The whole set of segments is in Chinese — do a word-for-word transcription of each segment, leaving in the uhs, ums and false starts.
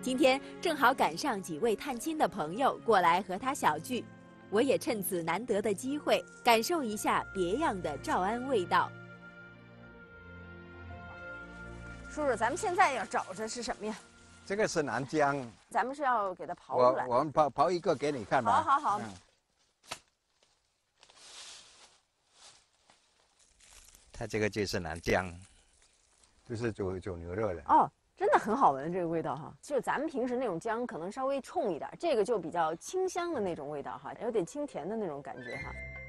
今天正好赶上几位探亲的朋友过来和他小聚，我也趁此难得的机会，感受一下别样的诏安味道。 叔叔，咱们现在要找的是什么呀？ 这个是南姜， 咱们是要给它刨出来。 我我们刨刨一个给你看吧。 好好好。嗯、 它这个就是南姜，就是煮煮牛肉的。 哦。真的很好闻，这个味道哈，就是咱们平时那种姜可能稍微冲一点，这个就比较清香的那种味道哈，有点清甜的那种感觉哈。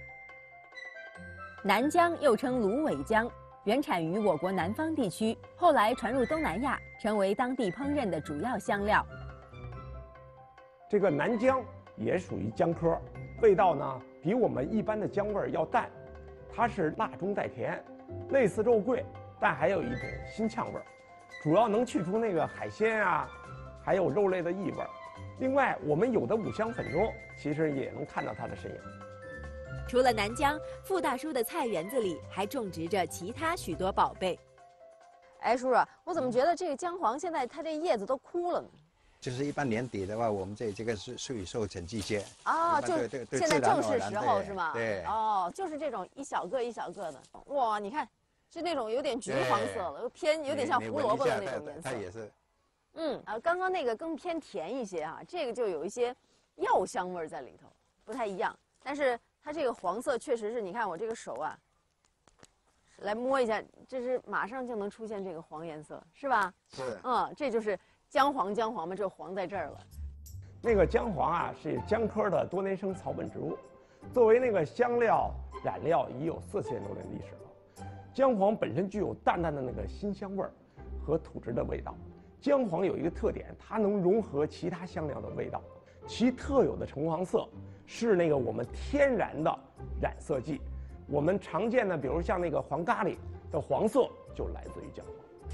南姜又称芦苇姜，原产于我国南方地区，后来传入东南亚，成为当地烹饪的主要香料。 这个南姜也属于姜科，味道呢比我们一般的姜味儿要淡，它是辣中带甜，类似肉桂，但还有一种辛呛味儿。主要能去除那个海鲜啊，还有肉类的异味。另外，我们有的五香粉中其实也能看到它的身影。 除了南姜，傅大叔的菜园子里还种植着其他许多宝贝。 哎，叔叔，我怎么觉得这个姜黄现在它这叶子都枯了呢？ 就是一般年底的话，我们这这个是属于收成季节。 哦，就是现在正是时候是吗？ 对。 哦，就是这种一小个一小个的。哇，你看。是那种有点橘黄色了，偏有点像胡萝卜的那种颜色。 它也是。 嗯啊，刚刚那个更偏甜一些哈、啊，这个就有一些药香味在里头，不太一样。但是它这个黄色确实是，你看我这个手啊，来摸一下，这是马上就能出现这个黄颜色，是吧？ 是。 嗯，这就是姜黄，姜黄嘛，这黄在这儿了。 那个姜黄啊，是姜科的多年生草本植物，作为那个香料染料已有四千多年历史了。姜黄本身具有淡淡的那个辛香味儿和土质的味道。姜黄有一个特点，它能融合其他香料的味道，其特有的橙黄色是那个我们天然的染色剂。我们常见的，比如像那个黄咖喱的黄色，就来自于姜黄。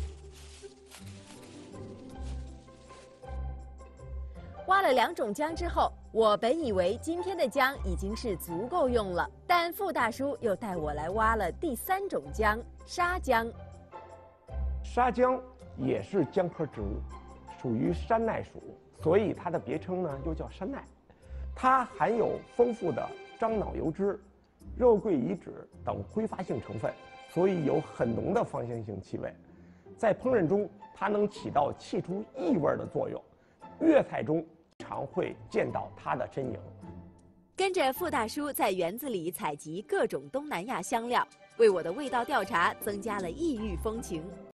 挖了两种姜之后，我本以为今天的姜已经是足够用了，但傅大叔又带我来挖了第三种姜——沙姜。 沙姜也是姜科植物，属于山奈属，所以它的别称呢又叫山奈。它含有丰富的樟脑油脂、肉桂乙酯等挥发性成分，所以有很浓的芳香性气味。在烹饪中，它能起到去除异味的作用。粤菜中常会见到它的身影。 跟着傅大叔在园子里采集各种东南亚香料，为我的味道调查增加了异域风情。